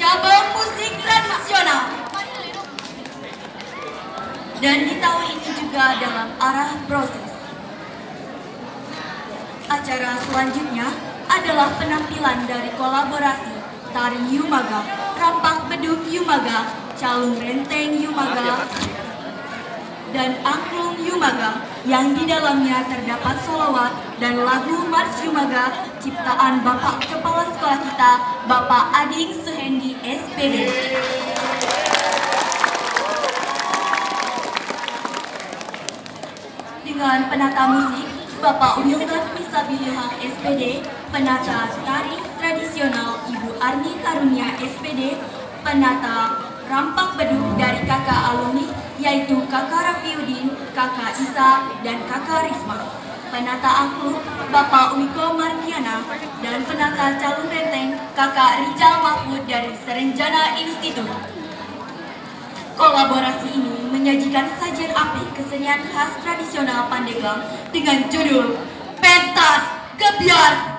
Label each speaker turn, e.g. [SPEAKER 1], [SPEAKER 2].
[SPEAKER 1] cabang musik tradisional. Dan di tahun ini juga dalam arah proses. Acara selanjutnya adalah penampilan dari kolaborasi Tari Yumaga, Rampak Beduk Yumaga, Calung Renteng Yumaga, dan Angklung Yumaga yang di dalamnya terdapat solawat dan lagu Mars Yumaga ciptaan Bapak Kepala Sekolah kita, Bapak Ading Suhendi SPD. Dengan penata musik Bapak Uyungan Fisabilillah SPD, penata tari tradisional Ibu Arni Karunia SPD, penata rampak beduk dari kakak alumni yaitu kakak Rafiuddin, kakak Isa, dan kakak Risma, penata angklung Bapak Wiko Mardiana, dan penata calung renteng kakak Rijal Mahfud dari Serenjana Institute. Kolaborasi ini menyajikan sajian apik kesenian khas tradisional Pandeglang dengan judul Pentas Gebyar